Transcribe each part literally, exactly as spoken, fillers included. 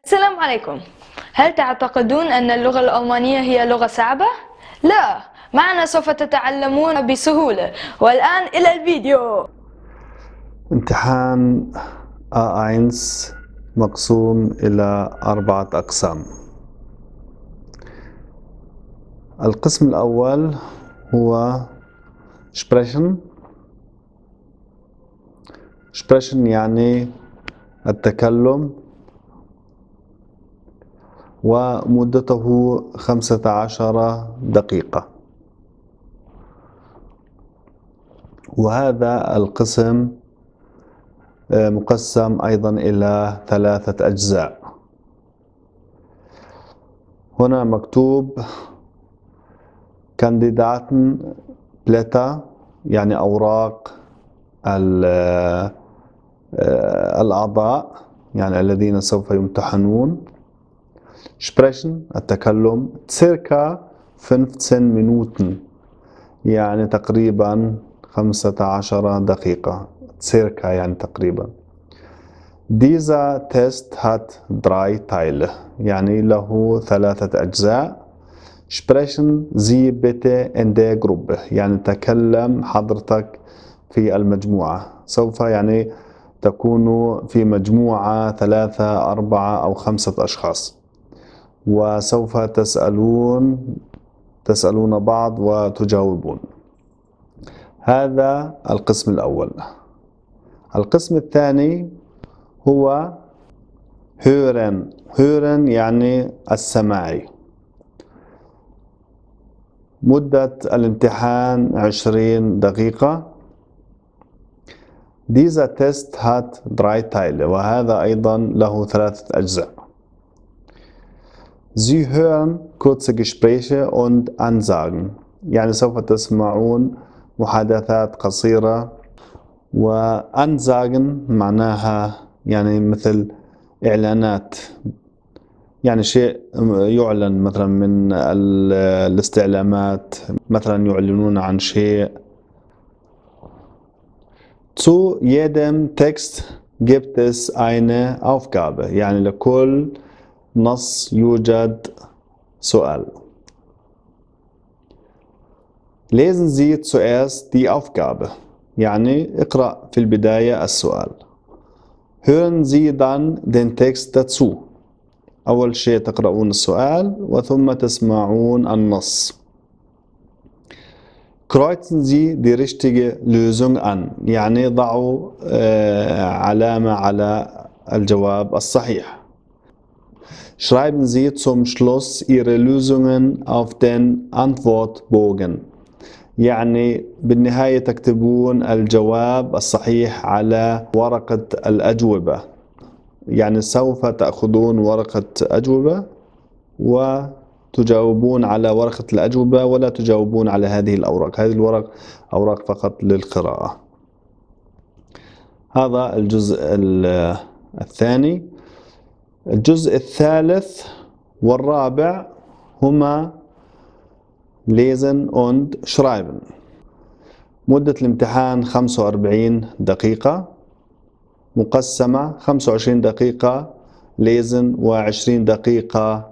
السلام عليكم. هل تعتقدون أن اللغة الألمانية هي لغة صعبة؟ لا، معنا سوف تتعلمون بسهولة. والآن إلى الفيديو. امتحان إيه واحد مقسوم إلى أربعة أقسام. القسم الأول هو Sprechen. Sprechen يعني التكلم، ومدته خمسة عشر دقيقة. وهذا القسم مقسم أيضا إلى ثلاثة أجزاء. هنا مكتوب Kandidatenblätter يعني أوراق الأعضاء يعني الذين سوف يمتحنون. Sprechen التكلم circa خمستاشر Minuten يعني تقريبا خمسة عشر دقيقة. circa يعني تقريبا. Dieser Test hat drei Teile يعني له ثلاثة أجزاء. Sprechen Sie bitte in der Gruppe يعني تكلم حضرتك في المجموعة. سوف يعني تكون في مجموعة ثلاثة أربعة أو خمسة أشخاص، وسوف تسألون تسألون بعض وتجاوبون. هذا القسم الأول. القسم الثاني هو hören. hören يعني السماعي. مدة الامتحان عشرين دقيقة. Dieser Test hat drei Teile وهذا أيضا له ثلاثة أجزاء. Sie hören kurze Gespräche und Ansagen يعني سوف تسمعون محادثات قصيرة، وأنزاغن معناها يعني مثل إعلانات، يعني شيء يعلن مثلا من الاستعلامات، مثلا يعلنون عن شيء. Zu jedem Text gibt es eine Aufgabe يعني لكل نص يوجد سؤال. Lesen Sie zuerst die Aufgabe يعني اقرأ في البداية السؤال. Hören Sie dann den Text dazu. أول شيء تقرؤون السؤال وثم تسمعون النص. Kreuzen Sie die richtige Lösung an يعني ضعوا علامة على الجواب الصحيح. Schreiben Sie zum Schluss Ihre Lösungen auf den Antwortbogen يعني بالنهاية تكتبون الجواب الصحيح على ورقة الأجوبة. يعني سوف تأخذون ورقة أجوبة وتجاوبون على ورقة الأجوبة، ولا تجاوبون على هذه الأوراق. هذه الورق أوراق فقط للقراءة. هذا الجزء الثاني. الجزء الثالث والرابع هما Lesen und Schreiben. مدة الامتحان خمسة وأربعين دقيقة مقسمة، خمسة وعشرين دقيقة Lesen وعشرين دقيقة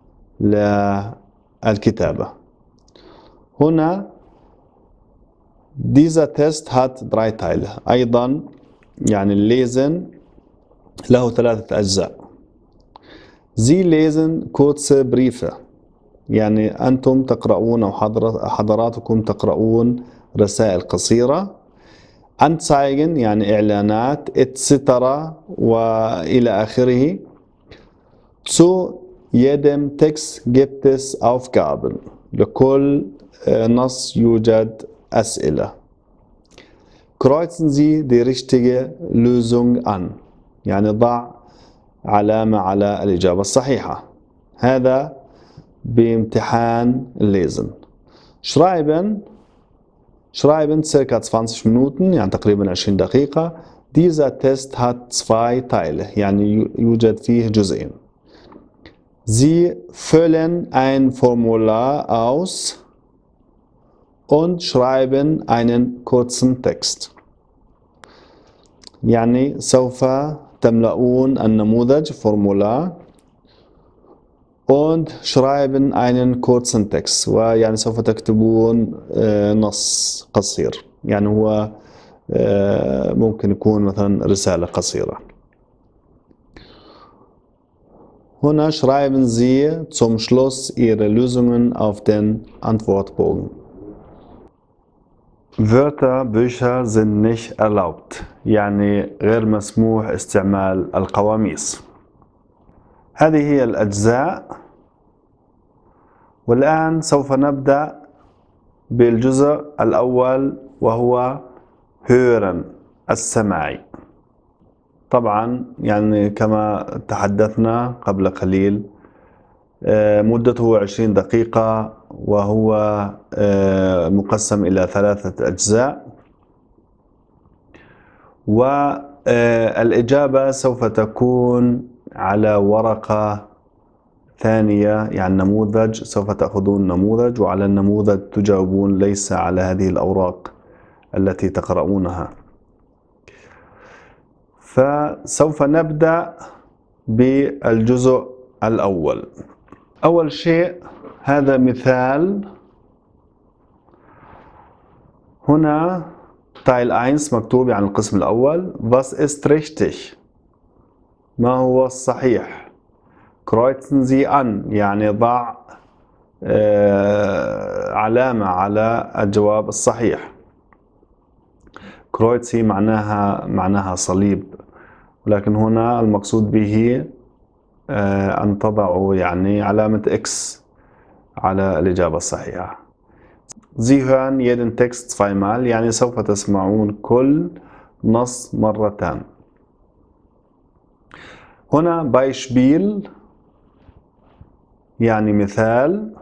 للكتابة. هنا Dieser Test hat drei Teile أيضا يعني Lesen له ثلاثة أجزاء. Sie lesen kurze Briefe يعني أنتم تقرؤون أو حضراتكم تقرؤون رسائل قصيرة. Anzeigen يعني إعلانات et cetera وإلى آخره. Zu jedem Text gibt es Aufgaben لكل نص يوجد أسئلة. Kreuzen Sie die richtige Lösung an يعني ضع علامة على الإجابة الصحيحة. هذا بامتحان Lesen. Schreiben Schreiben circa zwanzig Minuten يعني تقريبا عشرين دقيقة. Dieser Test hat zwei Teile يعني يوجد فيه جزئين. Sie füllen ein Formular aus und schreiben einen kurzen Text. يعني سوف تملؤون النموذج فورمولا und schreiben einen kurzen Text. ويعني سوف تكتبون نص قصير. يعني هو ممكن يكون مثلا رسالة قصيرة. هنا schreiben Sie zum Schluss Ihre Lösungen auf den Antwortbogen. Wörterbücher sind nicht erlaubt. يعني غير مسموح استعمال القواميس. هذه هي الأجزاء، والآن سوف نبدأ بالجزء الأول وهو hören السماعي. طبعا يعني كما تحدثنا قبل قليل مدته عشرين دقيقة، وهو مقسم إلى ثلاثة أجزاء، والإجابة سوف تكون على ورقة ثانية، يعني نموذج، سوف تأخذون نموذج وعلى النموذج تجاوبون، ليس على هذه الأوراق التي تقرؤونها. فسوف نبدأ بالجزء الأول. أول شيء هذا مثال. هنا Teil واحد مكتوب يعني القسم الأول. Was ist richtig؟ ما هو الصحيح؟ Kreuzen Sie an يعني ضع علامة على الجواب الصحيح. Kreuzi معناها معناها صليب، ولكن هنا المقصود به أن تضعوا يعني علامة X على الإجابة الصحيحة. Sie hören jeden Text zweimal يعني سوف تسمعون كل نص مرتين. هنا Beispiel يعني مثال.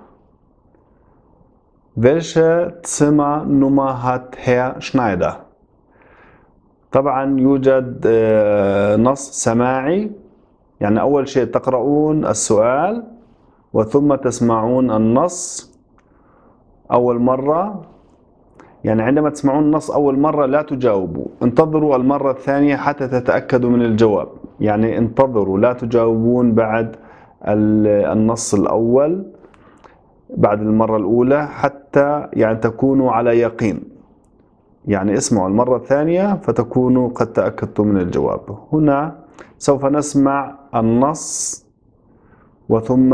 Welche Zimmernummer hat Herr Schneider؟ طبعا يوجد نص سماعي، يعني أول شيء تقرؤون السؤال وثم تسمعون النص أول مرة. يعني عندما تسمعون النص أول مرة لا تجاوبوا، انتظروا المرة الثانية حتى تتأكدوا من الجواب. يعني انتظروا، لا تجاوبون بعد النص الأول بعد المرة الأولى حتى يعني تكونوا على يقين. يعني اسمعوا المرة الثانية فتكونوا قد تأكدتم من الجواب. هنا سوف نسمع النص وثم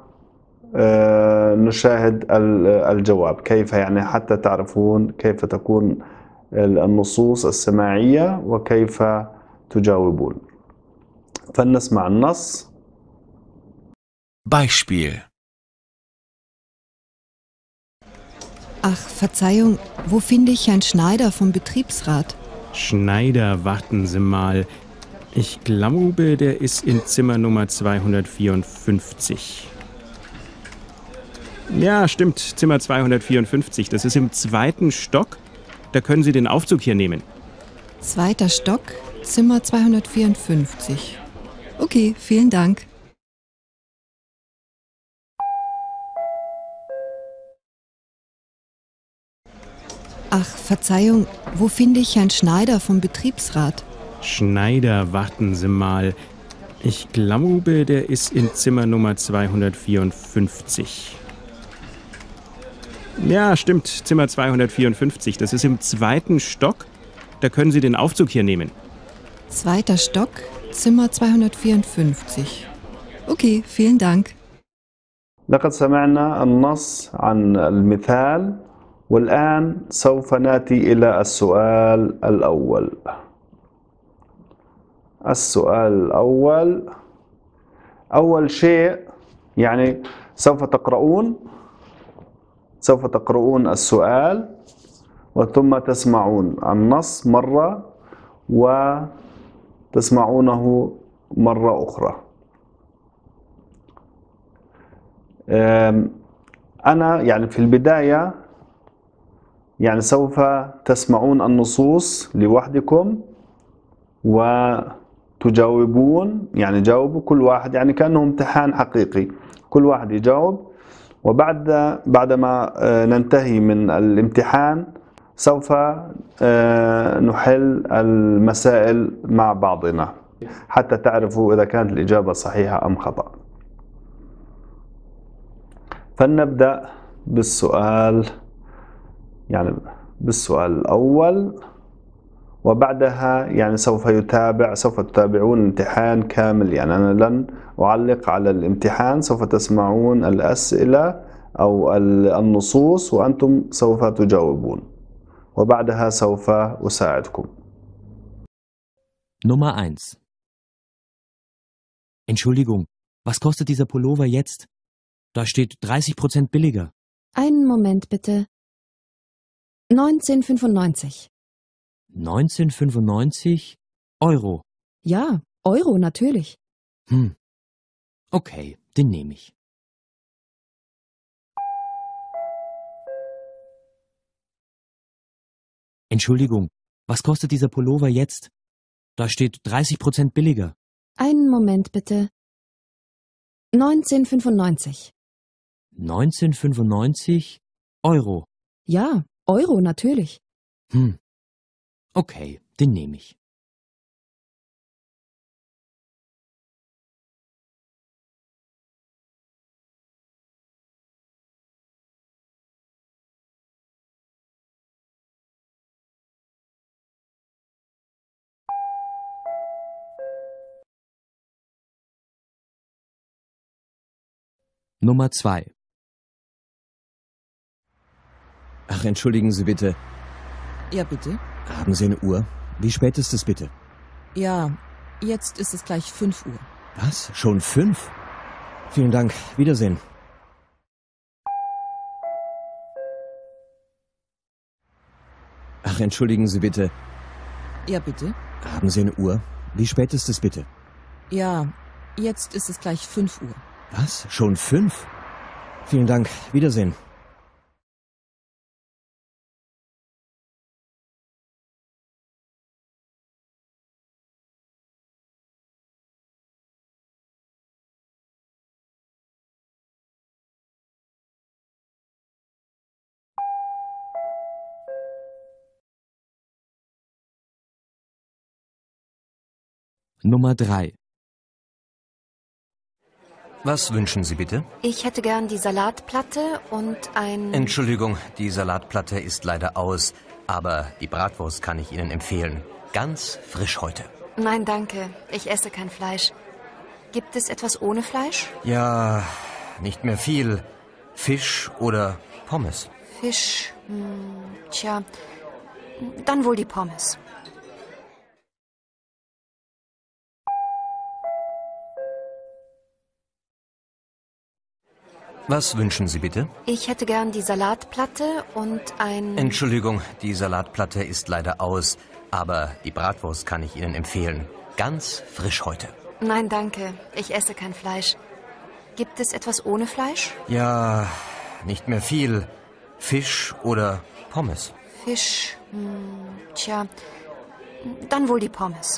نشاهد الجواب، كيف يعني حتى تعرفون كيف تكون النصوص السماعية وكيف تجاوبون. فلنسمع النص. Beispiel. Ach, Verzeihung, wo finde ich Herrn Schneider vom Betriebsrat? Schneider, warten Sie mal. Ich glaube, der ist in Zimmer Nummer zweihundertvierundfünfzig. Ja, stimmt, Zimmer zweihundertvierundfünfzig. Das ist im zweiten Stock. Da können Sie den Aufzug hier nehmen. Zweiter Stock, Zimmer zweihundertvierundfünfzig. Okay, vielen Dank. Ach, Verzeihung, wo finde ich Herrn Schneider vom Betriebsrat? Schneider, warten Sie mal. Ich glaube, der ist in Zimmer Nummer zweihundertvierundfünfzig. Ja, stimmt, Zimmer zweihundertvierundfünfzig. Das ist im zweiten Stock. Da können Sie den Aufzug hier nehmen. Zweiter Stock, Zimmer zweihundertvierundfünfzig. Okay, vielen Dank. لقد سمعنا النص عن المثال، والآن سوف نأتي إلى السؤال الأول. السؤال الأول، أول شيء يعني سوف تقرؤون سوف تقرؤون السؤال وثم تسمعون النص مرة وتسمعونه مرة أخرى. أنا يعني في البداية يعني سوف تسمعون النصوص لوحدكم وتجاوبون، يعني جاوبوا كل واحد، يعني كأنه امتحان حقيقي، كل واحد يجاوب، وبعد بعدما ننتهي من الامتحان سوف نحل المسائل مع بعضنا حتى تعرفوا إذا كانت الإجابة صحيحة أم خطأ. فلنبدأ بالسؤال يعني بالسؤال الأول، وبعدها يعني سوف يتابع سوف تتابعون امتحان كامل. يعني أنا لن أعلق على الامتحان، سوف تسمعون الأسئلة أو النصوص وأنتم سوف تجاوبون، وبعدها سوف أساعدكم. Nummer eins. Entschuldigung, was kostet dieser Pullover jetzt? Da steht dreißig Prozent billiger. Einen Moment bitte. neunzehn fünfundneunzig. neunzehn fünfundneunzig Euro. Ja, Euro natürlich. Hm. Okay, den nehme ich. Entschuldigung, was kostet dieser Pullover jetzt? Da steht dreißig Prozent billiger. Einen Moment bitte. neunzehn fünfundneunzig. neunzehn fünfundneunzig Euro. Ja, Euro natürlich. Hm. Okay, den nehme ich. Nummer zwei. Ach, entschuldigen Sie bitte. Ja, bitte? Haben Sie eine Uhr? Wie spät ist es bitte? Ja, jetzt ist es gleich fünf Uhr. Was? Schon fünf? Vielen Dank. Wiedersehen. Ach, entschuldigen Sie bitte. Ja, bitte? Haben Sie eine Uhr? Wie spät ist es bitte? Ja, jetzt ist es gleich fünf Uhr. Was? Schon fünf? Vielen Dank. Wiedersehen. Nummer drei. Was wünschen Sie bitte? Ich hätte gern die Salatplatte und ein... Entschuldigung, die Salatplatte ist leider aus, aber die Bratwurst kann ich Ihnen empfehlen. Ganz frisch heute. Nein, danke. Ich esse kein Fleisch. Gibt es etwas ohne Fleisch? Ja, nicht mehr viel. Fisch oder Pommes? Fisch. Hm, tja, dann wohl die Pommes. Was wünschen Sie bitte? Ich hätte gern die Salatplatte und ein... Entschuldigung, die Salatplatte ist leider aus, aber die Bratwurst kann ich Ihnen empfehlen. Ganz frisch heute. Nein, danke. Ich esse kein Fleisch. Gibt es etwas ohne Fleisch? Ja, nicht mehr viel. Fisch oder Pommes? Fisch. Hm, tja, dann wohl die Pommes.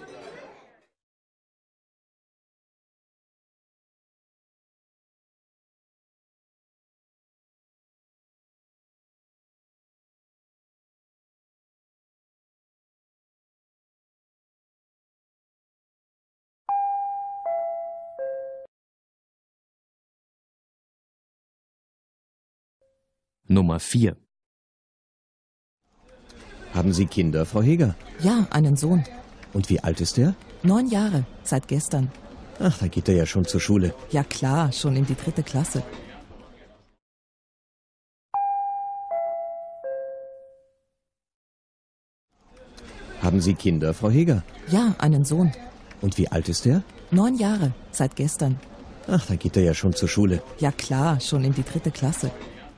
Nummer vier. Haben Sie Kinder, Frau Heger? Ja, einen Sohn. Und wie alt ist er? Neun Jahre, seit gestern. Ach, da geht er ja schon zur Schule. Ja klar, schon in die dritte Klasse. Haben Sie Kinder, Frau Heger? Ja, einen Sohn. Und wie alt ist er? Neun Jahre, seit gestern. Ach, da geht er ja schon zur Schule. Ja klar, schon in die dritte Klasse.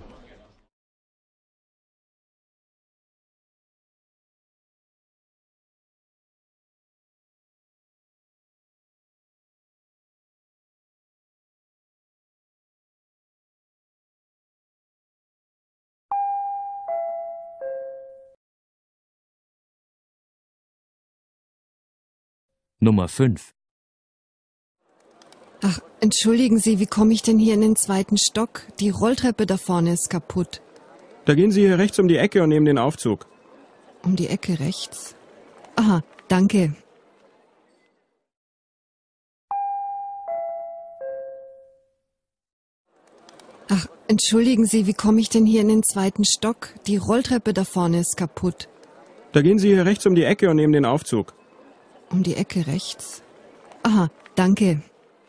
Nummer fünf. Ach, entschuldigen Sie, wie komme ich denn hier in den zweiten Stock? Die Rolltreppe da vorne ist kaputt. Da gehen Sie hier rechts um die Ecke und nehmen den Aufzug. Um die Ecke rechts. Aha, danke. Ach, entschuldigen Sie, wie komme ich denn hier in den zweiten Stock? Die Rolltreppe da vorne ist kaputt. Da gehen Sie hier rechts um die Ecke und nehmen den Aufzug. Um die Ecke rechts. Aha, danke.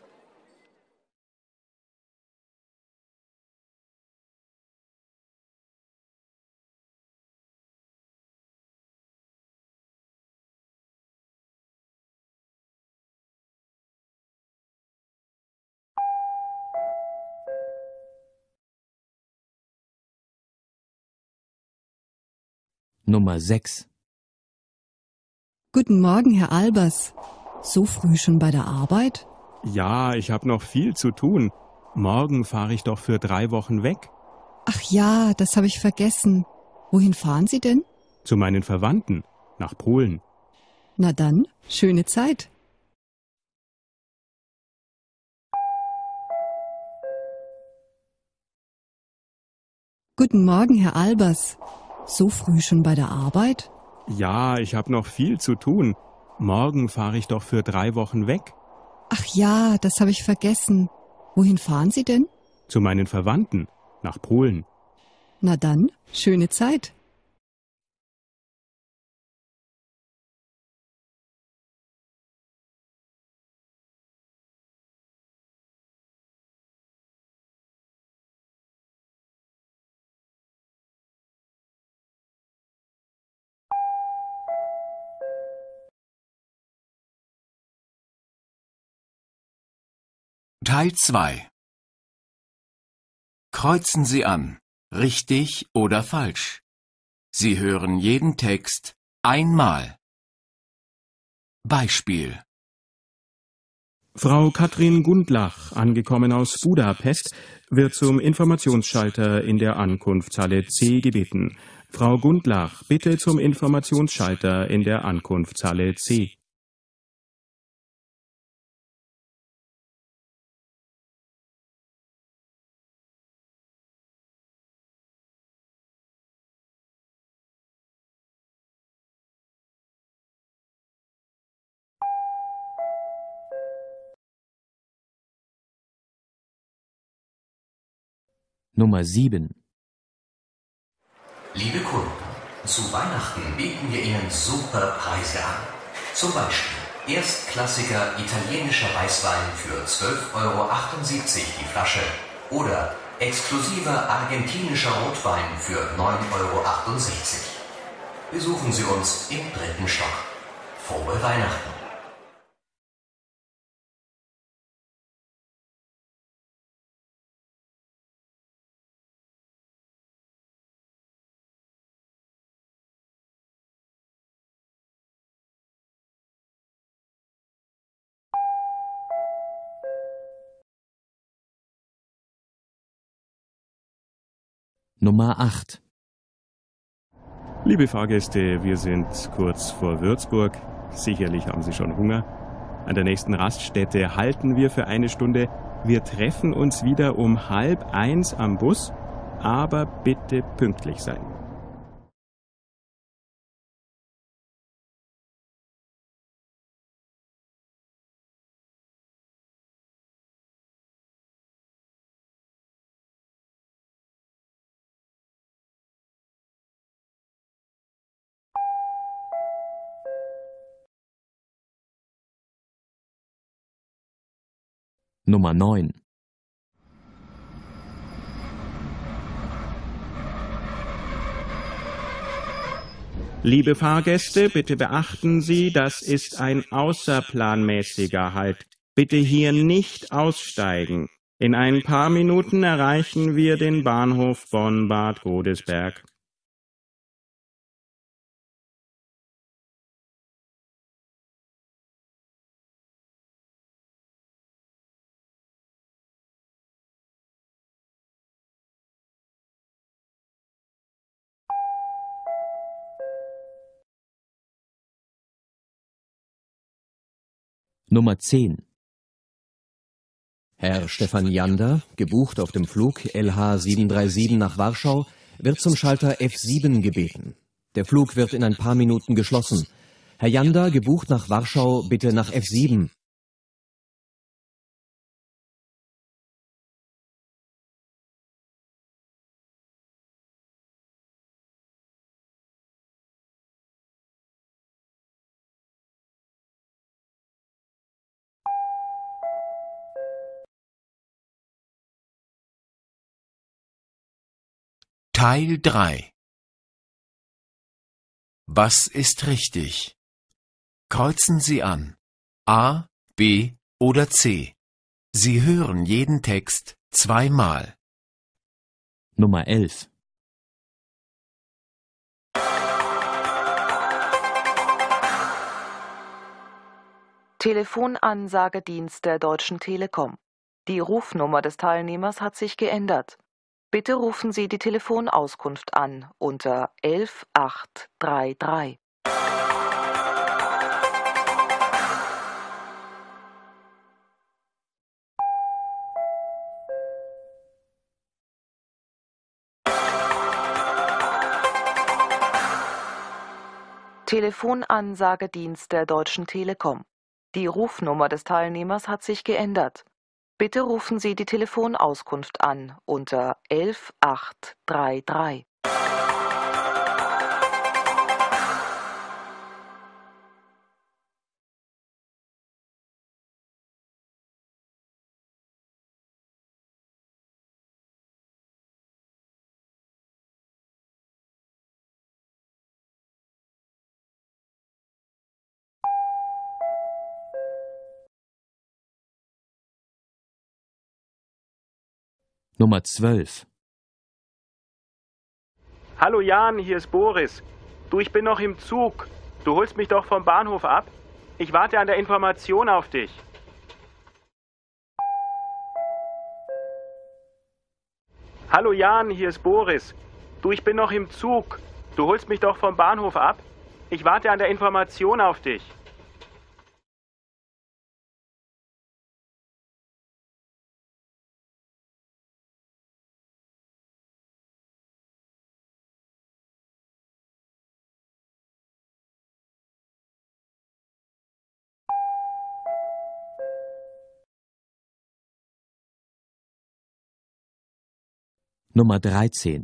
Nummer sechs. Guten Morgen, Herr Albers. So früh schon bei der Arbeit? Ja, ich habe noch viel zu tun. Morgen fahre ich doch für drei Wochen weg. Ach ja, das habe ich vergessen. Wohin fahren Sie denn? Zu meinen Verwandten. Nach Polen. Na dann, schöne Zeit. Guten Morgen, Herr Albers. So früh schon bei der Arbeit? Ja, ich habe noch viel zu tun. Morgen fahre ich doch für drei Wochen weg. Ach ja, das habe ich vergessen. Wohin fahren Sie denn? Zu meinen Verwandten. Nach Polen. Na dann, schöne Zeit. Teil zwei. Kreuzen Sie an, richtig oder falsch. Sie hören jeden Text einmal. Beispiel. Frau Katrin Gundlach, angekommen aus Budapest, wird zum Informationsschalter in der Ankunftshalle C gebeten. Frau Gundlach, bitte zum Informationsschalter in der Ankunftshalle C. Nummer sieben. Liebe Kunden, zu Weihnachten bieten wir Ihnen super Preise an. Zum Beispiel erstklassiger italienischer Weißwein für zwölf Euro achtundsiebzig die Flasche oder exklusiver argentinischer Rotwein für neun Euro achtundsechzig. Besuchen Sie uns im dritten Stock. Frohe Weihnachten! Nummer acht. Liebe Fahrgäste, wir sind kurz vor Würzburg. Sicherlich haben Sie schon Hunger. An der nächsten Raststätte halten wir für eine Stunde. Wir treffen uns wieder um halb eins am Bus, aber bitte pünktlich sein. Nummer neun. Liebe Fahrgäste, bitte beachten Sie, das ist ein außerplanmäßiger Halt. Bitte hier nicht aussteigen. In ein paar Minuten erreichen wir den Bahnhof Bonn-Bad Godesberg. Nummer zehn. Herr Stefan Jander, gebucht auf dem Flug L H sieben drei sieben nach Warschau, wird zum Schalter F sieben gebeten. Der Flug wird in ein paar Minuten geschlossen. Herr Jander, gebucht nach Warschau, bitte nach F sieben. Teil drei. Was ist richtig? Kreuzen Sie an. A, B oder C. Sie hören jeden Text zweimal. Nummer elf. Telefonansagedienst der Deutschen Telekom. Die Rufnummer des Teilnehmers hat sich geändert. Bitte rufen Sie die Telefonauskunft an unter elf acht drei drei. Telefonansagedienst der Deutschen Telekom. Die Rufnummer des Teilnehmers hat sich geändert. Bitte rufen Sie die Telefonauskunft an unter elf acht drei drei. Nummer zwölf. Hallo Jan, hier ist Boris. Du, ich bin noch im Zug. Du holst mich doch vom Bahnhof ab? Ich warte an der Information auf dich. Hallo Jan, hier ist Boris. Du, ich bin noch im Zug. Du holst mich doch vom Bahnhof ab? Ich warte an der Information auf dich. Nummer dreizehn.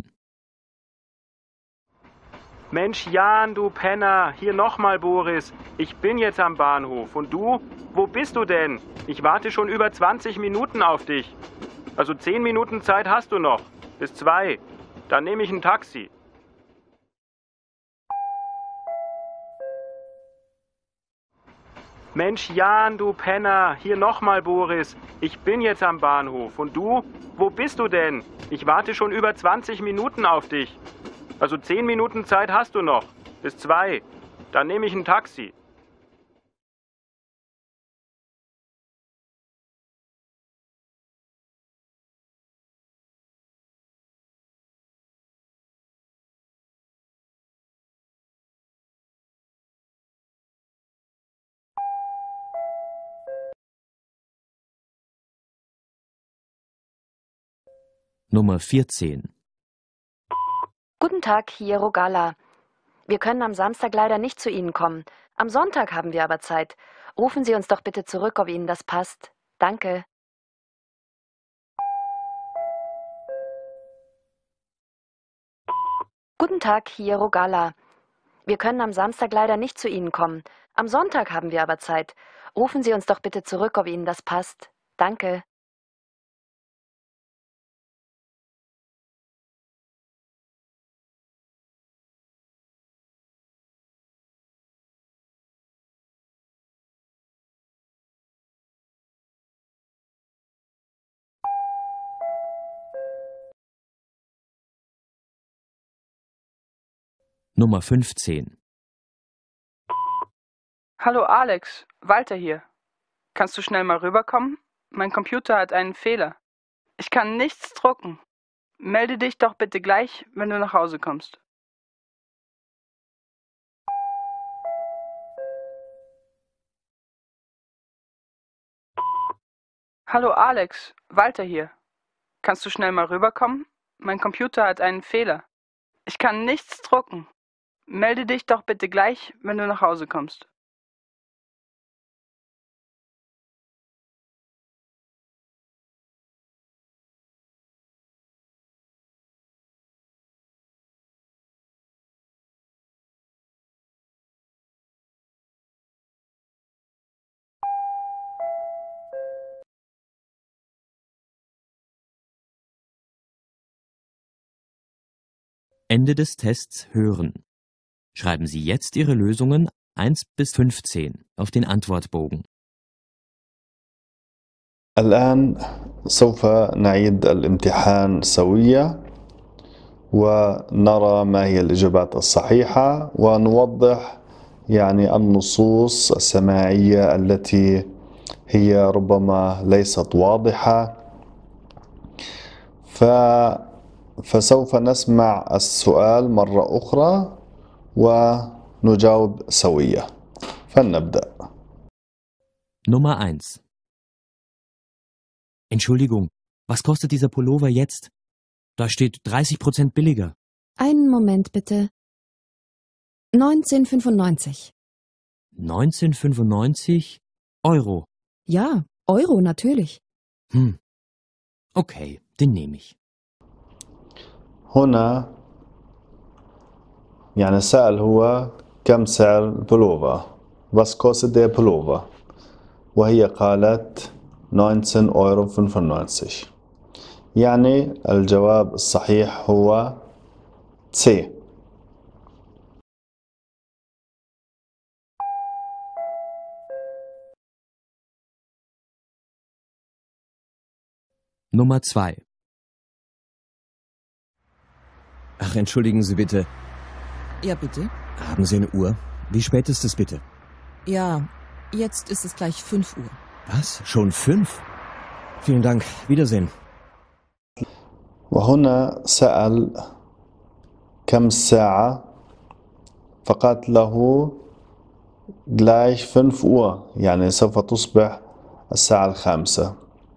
Mensch Jan, du Penner, hier nochmal Boris. Ich bin jetzt am Bahnhof. Und du? Wo bist du denn? Ich warte schon über zwanzig Minuten auf dich. Also zehn Minuten Zeit hast du noch. Bis zwei. Dann nehme ich ein Taxi. Mensch Jan, du Penner, hier nochmal Boris. Ich bin jetzt am Bahnhof. Und du? Wo bist du denn? Ich warte schon über zwanzig Minuten auf dich. Also zehn Minuten Zeit hast du noch. Bis zwei. Dann nehme ich ein Taxi. Nummer vierzehn. Guten Tag, hier Rogala. Wir können am Samstag leider nicht zu Ihnen kommen. Am Sonntag haben wir aber Zeit. Rufen Sie uns doch bitte zurück, ob Ihnen das passt. Danke. Guten Tag, hier Rogala. Wir können am Samstag leider nicht zu Ihnen kommen. Am Sonntag haben wir aber Zeit. Rufen Sie uns doch bitte zurück, ob Ihnen das passt. Danke. Nummer fünfzehn. Hallo Alex, Walter hier. Kannst du schnell mal rüberkommen? Mein Computer hat einen Fehler. Ich kann nichts drucken. Melde dich doch bitte gleich, wenn du nach Hause kommst. Hallo Alex, Walter hier. Kannst du schnell mal rüberkommen? Mein Computer hat einen Fehler. Ich kann nichts drucken. Melde dich doch bitte gleich, wenn du nach Hause kommst. Ende des Tests hören. Schreiben Sie jetzt Ihre Lösungen eins bis fünfzehn auf den Antwortbogen. الآن سوف نعيد الامتحان سويا ونرى ما هي الإجابات الصحيحة ونوضح يعني النصوص السماعية التي هي ربما ليست واضحة. ف فسوف نسمع السؤال مرة أخرى ونجاوب سويا. فلنبدأ. Nummer eins. Entschuldigung, was kostet dieser Pullover jetzt? Da steht dreißig Prozent billiger. Einen Moment bitte. neunzehn fünfundneunzig. neunzehn fünfundneunzig Euro. Ja, Euro natürlich. Hm. Okay, den nehme ich. هنا يعني سأل هو كم سعر البلوفر was kostet der Pullover وهي قالت neunzehn Euro fünfundneunzig. يعني الجواب الصحيح هو C. Nummer zwei. Ach, entschuldigen Sie bitte. Ja, bitte? Haben Sie eine Uhr? Wie spät ist es bitte? Ja, jetzt ist es gleich fünf Uhr. Was? Schon fünf? Vielen Dank. Wiedersehen. وهنا سأل كم الساعة فقالت له gleich fünf Uhr يعني سوف تصبح الساعة الخامسة.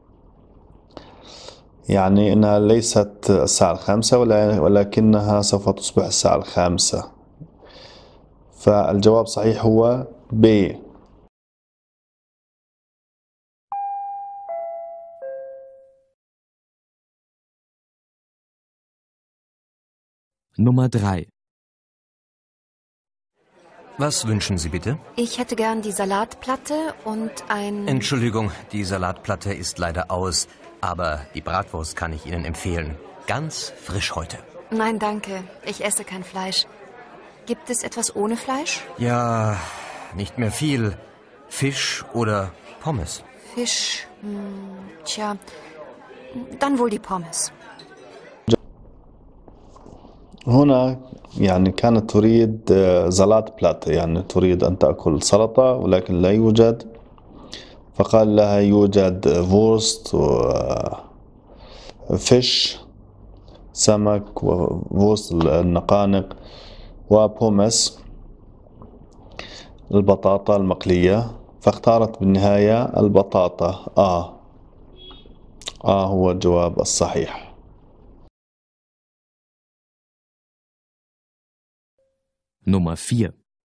يعني إنها ليست الساعة الخامسة ولكنها سوف تصبح الساعة الخامسة. فالجواب صحيح هو B. Nummer drei. Was wünschen Sie bitte? Ich hätte gern die Salatplatte und ein... Entschuldigung, die Salatplatte ist leider aus, aber die Bratwurst kann ich Ihnen empfehlen. Ganz frisch heute. Nein, danke. Ich esse kein Fleisch. Gibt es etwas ohne Fleisch? Ja, nicht mehr viel. Fisch oder Pommes? Fisch. Hm, tja, dann wohl die Pommes. هنا يعني كانت تريد زلات بلاتة يعني تريد أن تأكل سلطة ولكن لا يوجد فقال لها يوجد فورست وفيش سمك وفورست النقانق وبومس البطاطا المقلية فاختارت بالنهاية البطاطا آه آه هو الجواب الصحيح. Nummer vier.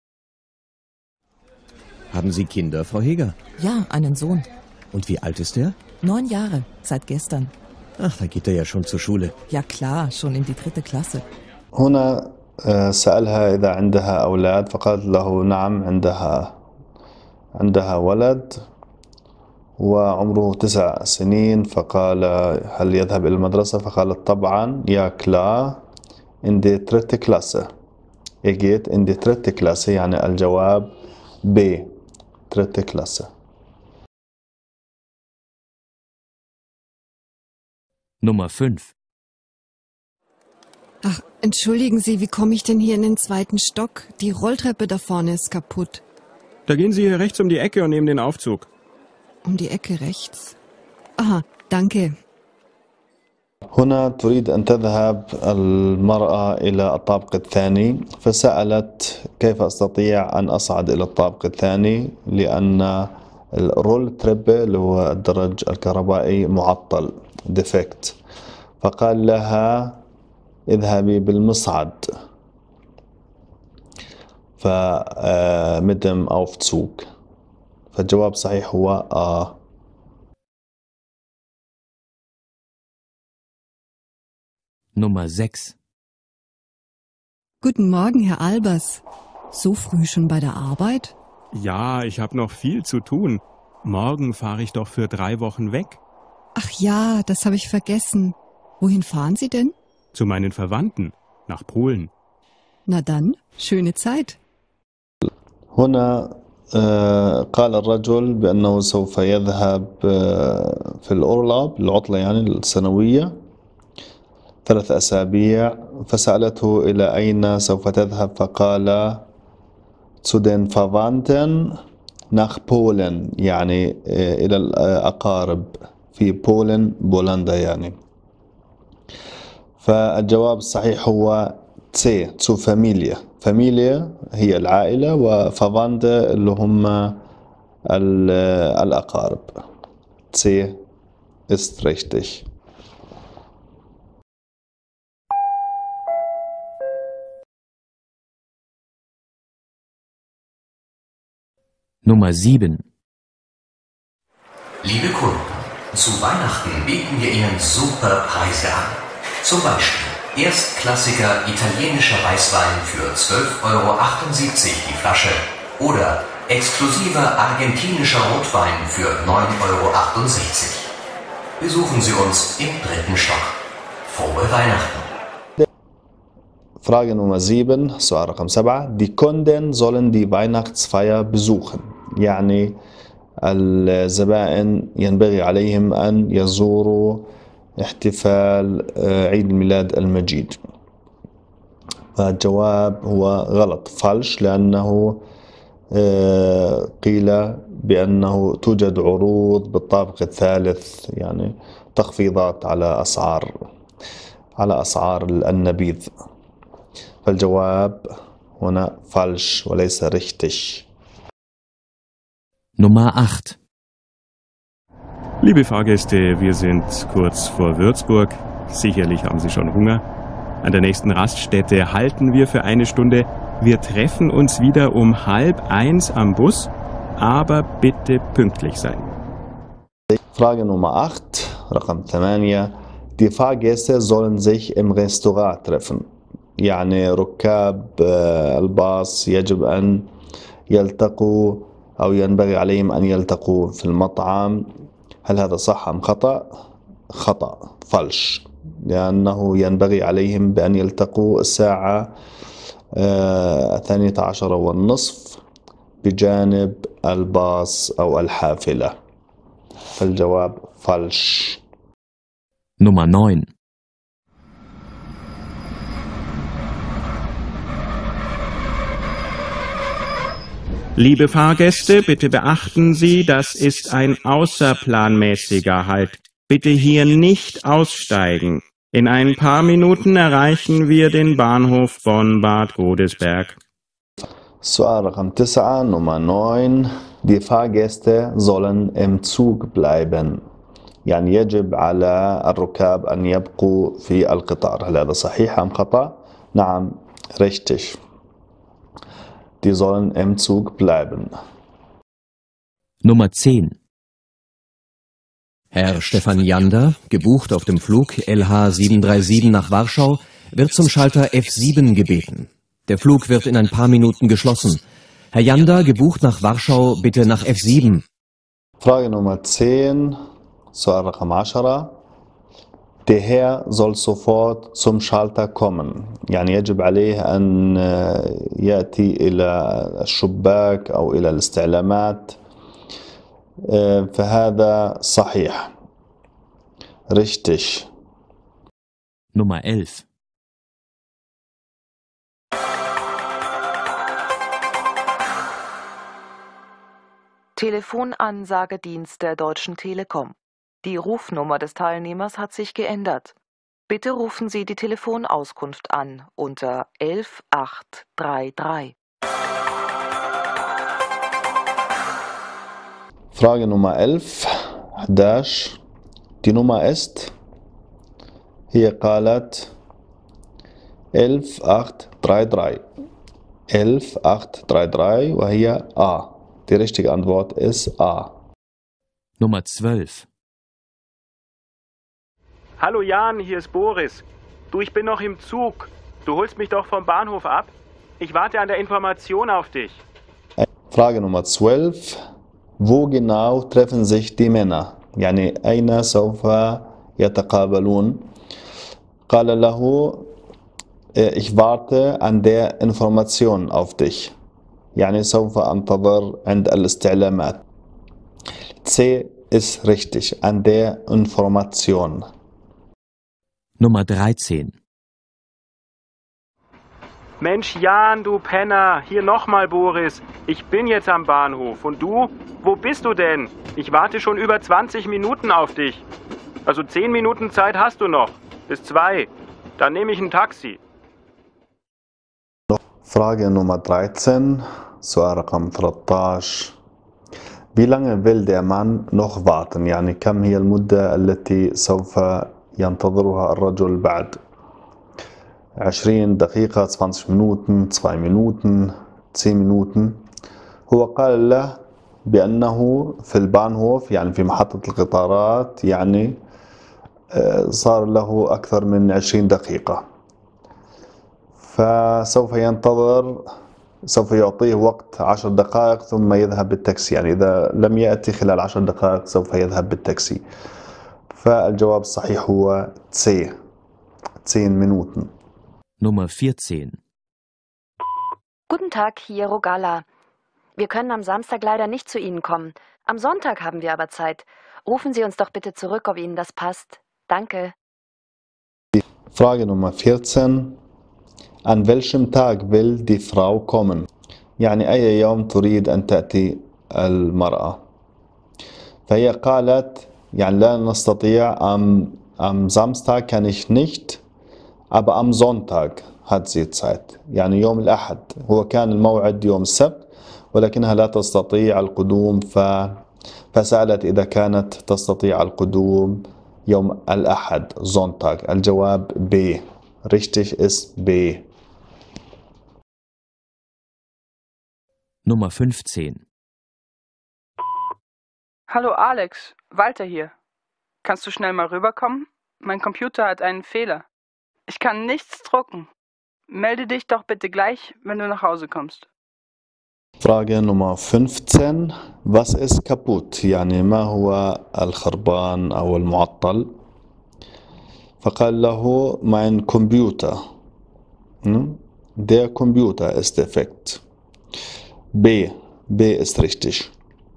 Haben Sie Kinder, Frau Heger? Ja, einen Sohn. Und wie alt ist er? Neun Jahre, seit gestern. Ach, da geht er ja schon zur Schule. Ja klar, schon in die dritte Klasse. هنا سألها إذا عندها أولاد فقالت له نعم عندها عندها ولد وعمره تسع سنين فقال هل يذهب إلى المدرسة فقالت طبعا يا كلا in die dritte Klasse. Er geht in die dritte Klasse يعني الجواب B. dritte Klasse. Nummer fünf. Ach, entschuldigen Sie, wie komme ich denn hier in den zweiten Stock? Die Rolltreppe da vorne ist kaputt. Da gehen Sie hier rechts um die Ecke und nehmen den Aufzug. Um die Ecke rechts? Aha, danke. هنا تريد أن تذهب المرأة إلى الطابق الثاني فسألت كيف أستطيع أن أصعد إلى الطابق الثاني لأن الرول تريب اللي هو الدرج الكهربائي معطل ديفكت فقال لها اذهبي بالمصعد فمدم Aufzug فالجواب صحيح هو آ. Nummer sechs. Guten Morgen, Herr Albers. So früh schon bei der Arbeit? Ja, ich habe noch viel zu tun. Morgen fahre ich doch für drei Wochen weg. Ach ja, das habe ich vergessen. Wohin fahren Sie denn? Zu meinen Verwandten. Nach Polen. Na dann, schöne Zeit. هنا آه، قال الرجل بأنه سوف يذهب آه، في الأورلاب العطلة يعني السنوية ثلاث أسابيع، فسألته إلى أين سوف تذهب فقال zu den Verwandten nach Polen يعني آه، إلى الأقارب في بولن بولندا يعني. فالجواب الصحيح هو تسي zu Familie. Familie هي العائلة وفافاند اللي هم الأقارب. C ist richtig. Nummer sieben. Liebe Kunden, zu Weihnachten bieten wir Ihnen super Preise an. Zum Beispiel erstklassiger italienischer Weißwein für zwölf Euro achtundsiebzig die Flasche oder exklusiver argentinischer Rotwein für neun Euro achtundsechzig. Besuchen Sie uns im dritten Stock. Frohe Weihnachten! Frage Nummer sieben, سؤال رقم سبعة. Die Kunden sollen die Weihnachtsfeier besuchen. يعني الزبائن ينبغي عليهم أن يزوروا احتفال عيد الميلاد المجيد. فالجواب هو غلط فالش لأنه قيل بأنه توجد عروض بالطابق الثالث يعني تخفيضات على أسعار على أسعار النبيذ. فالجواب هنا فالش وليس richtig. Nummer acht. Liebe Fahrgäste, wir sind kurz vor Würzburg. Sicherlich haben Sie schon Hunger. An der nächsten Raststätte halten wir für eine Stunde. Wir treffen uns wieder um halb eins am Bus, aber bitte pünktlich sein. Frage Nummer acht, رقم ثمانية. Die Fahrgäste sollen sich im Restaurant treffen. يعني ركاب الباص يجب أن يلتقوا أو ينبغي عليهم أن يلتقوا في المطعم. هل هذا صح أم خطأ؟ خطأ فالش لأنه ينبغي عليهم بأن يلتقوا الساعة الثانية عشرة والنصف بجانب الباص أو الحافلة. فالجواب فالش. Nummer neun. Liebe Fahrgäste, bitte beachten Sie, das ist ein außerplanmäßiger Halt. Bitte hier nicht aussteigen. In ein paar Minuten erreichen wir den Bahnhof Bonn-Bad Godesberg. سؤال رقم تسعة Nummer neun. Die Fahrgäste sollen im Zug bleiben. يعني يجب على الركاب أن يبقوا في القطار. هل هذا صحيح أم خطأ؟ نعم richtig. Die sollen im Zug bleiben. Nummer zehn. Herr Stefan Janda, gebucht auf dem Flug L H sieben drei sieben nach Warschau, wird zum Schalter F sieben gebeten. Der Flug wird in ein paar Minuten geschlossen. Herr Janda, gebucht nach Warschau, bitte nach F sieben. Frage Nummer zehn, سؤال رقم عشرة. Der Herr soll sofort zum Schalter kommen. يعني يجب عليه أن يأتي إلى الشباك أو إلى الاستعلامات. فهذا صحيح. Richtig. Nummer elf. Telefonansagedienst der Deutschen Telekom. Die Rufnummer des Teilnehmers hat sich geändert. Bitte rufen Sie die Telefonauskunft an unter elf acht drei drei. Frage Nummer elf, احدعش. Die Nummer ist هي قالت elf acht drei drei. elf acht drei drei وهي A. Die richtige Antwort ist A. Nummer zwölf. Hallo Jan, hier ist Boris. Du, ich bin noch im Zug. Du holst mich doch vom Bahnhof ab? Ich warte an der Information auf dich. Frage Nummer zwölf. Wo genau treffen sich die Männer؟ يعني أين سوف يتقابلون؟ قال له ich warte an der Information auf dich. يعني سوف أنتظر عند الاستعلامات. C ist richtig, an der Information. Nummer dreizehn. Mensch Jan, du Penner, hier nochmal Boris. Ich bin jetzt am Bahnhof. Und du? Wo bist du denn? Ich warte schon über zwanzig Minuten auf dich. Also zehn Minuten Zeit hast du noch. Bis zwei. Dann nehme ich ein Taxi. Frage Nummer dreizehn, سؤال رقم ثلاثة عشر. Wie lange will der Mann noch warten؟ يعني كم هي المدة التي سوف ينتظرها الرجل بعد؟ عشرين دقيقة، zwanzig Minuten, zwei Minuten, zehn Minuten. هو قال له بأنه في البانهوف يعني في محطة القطارات يعني صار له أكثر من عشرين دقيقة، فسوف ينتظر، سوف يعطيه وقت عشر دقائق ثم يذهب بالتاكسي. يعني إذا لم يأتي خلال عشر دقائق سوف يذهب بالتاكسي. فالجواب الصحيح هو C. zehn Minuten. Nummer vierzehn. Guten Tag, hier Rogala. Wir können am Samstag leider nicht zu Ihnen kommen. Am Sonntag haben wir aber Zeit. Rufen Sie uns doch bitte zurück, ob Ihnen das passt. Danke. Frage Nummer vierzehn. An welchem Tag will die Frau kommen؟ يعني أي يوم تريد أن تأتي المرأة؟ فهي قالت يعني لا نستطيع am, am Samstag kann ich nicht، aber am Sonntag hat sie Zeit. يعني يوم الأحد. هو كان الموعد يوم السبت ولكنها لا تستطيع القدوم، ف... فسألت إذا كانت تستطيع القدوم يوم الأحد Sonntag. الجواب B. Richtig ist B. Nummer fünfzehn. Hallo Alex, Walter hier. Kannst du schnell mal rüberkommen? Mein Computer hat einen Fehler. Ich kann nichts drucken. Melde dich doch bitte gleich, wenn du nach Hause kommst. Frage Nummer fünfzehn. Was ist kaputt؟ يعني ما هو الخربان أو المعطل؟ فقال له mein Computer. Der Computer ist defekt. B. B ist richtig.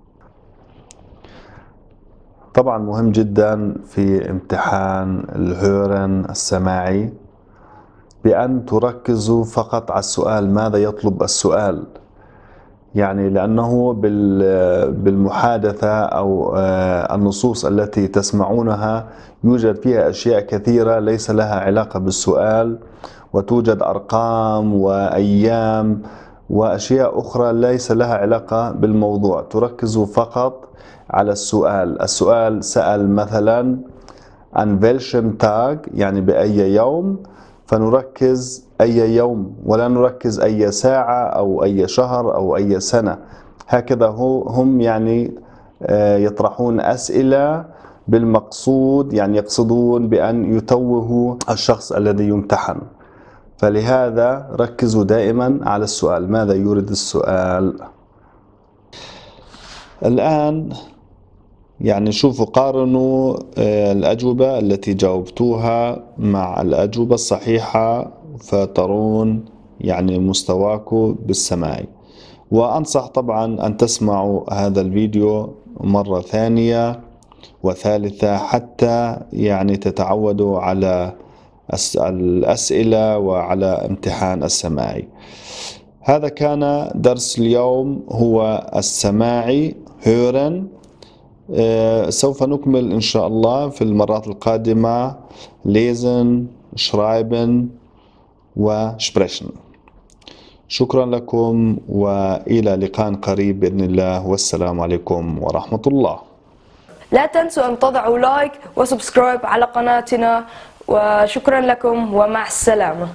طبعا مهم جدا في امتحان الهورن السماعي بأن تركزوا فقط على السؤال، ماذا يطلب السؤال. يعني لأنه بالمحادثة أو النصوص التي تسمعونها يوجد فيها أشياء كثيرة ليس لها علاقة بالسؤال، وتوجد أرقام وأيام وأشياء أخرى ليس لها علاقة بالموضوع. تركزوا فقط على السؤال. السؤال سأل مثلا عن welchem Tag يعني بأي يوم، فنركز أي يوم ولا نركز أي ساعة أو أي شهر أو أي سنة. هكذا هم يعني يطرحون أسئلة بالمقصود، يعني يقصدون بأن يتوهوا الشخص الذي يمتحن. فلهذا ركزوا دائما على السؤال، ماذا يريد السؤال. الآن يعني شوفوا قارنوا الأجوبة التي جاوبتوها مع الأجوبة الصحيحة فترون يعني مستواكم بالسماع. وأنصح طبعا أن تسمعوا هذا الفيديو مرة ثانية وثالثة حتى يعني تتعودوا على الأسئلة وعلى امتحان السماعي. هذا كان درس اليوم هو السماعي hören. سوف نكمل إن شاء الله في المرات القادمة lesen, schreiben وsprechen. شكرا لكم وإلى لقاء قريب بإذن الله، والسلام عليكم ورحمة الله. لا تنسوا أن تضعوا لايك وسبسكرايب على قناتنا، وشكرا لكم ومع السلامة.